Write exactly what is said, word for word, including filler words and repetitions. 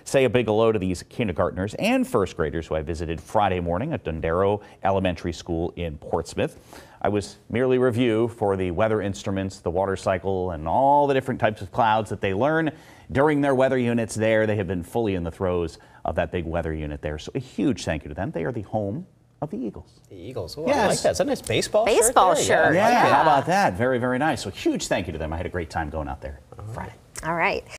say a big hello to these kindergartners and first graders who I visited Friday morning at Dondero Elementary School in Portsmouth. I was merely review for the weather instruments, the water cycle, and all the different types of clouds that they learn during their weather units there. They have been fully in the throes of that big weather unit there. So a huge thank you to them. They are the home of the Eagles. The Eagles. Oh, yes. I like that. Is that a nice baseball, baseball shirt? shirt. Yeah, Yeah. how about that? Very, very nice. So huge thank you to them. I had a great time going out there Friday. All right.